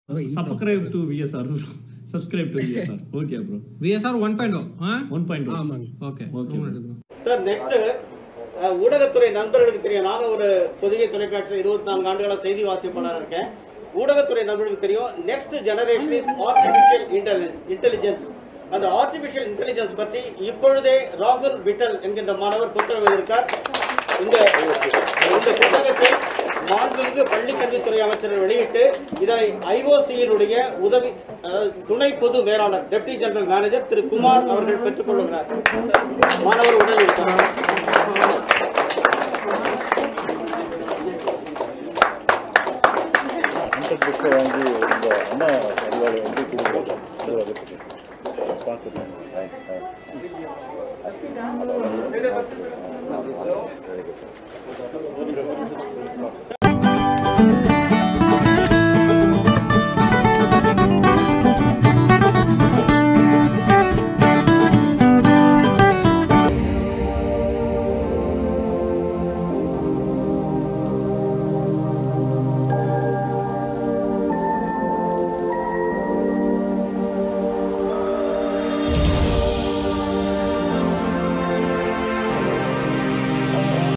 Subscribe to VSR. Subscribe to VSR. Okay, bro. VSR 1.0. 1.0. Okay. Sir next ஊடகத்துறை நண்பர்களுக்கு தெரியும். நானும் ஒரு பொதிகை தொலைக்காட்சியில் 24 ஆண்டுகளா செய்தி வாசிப்பாளராக இருக்கேன். ஊடகத்துறை நண்பர்களுக்கு தெரியும். Next generation is artificial intelligence. அந்த ஆர்டிபிஷியல் இன்டெலிஜென்ஸ் பற்றி இப்பொழுதே ராகுல் விட்டல் என்கின்ற மாணவர் புத்தகம் எழுதியிருக்கார். இந்த புத்தகத்தை மாண்புமிகு பள்ளிக்கல்வித்துறை அமைச்சர் வெளியிட்டு இதை ஐஓசியினுடைய உதவி துணை பொது மேலாளர் டெப்டி ஜெனரல் மேனேஜர் திரு குமார் அவர்கள் பெற்றுக் கொள்ளுகிறார். மாணவர் உடனே இருக்கிறார்.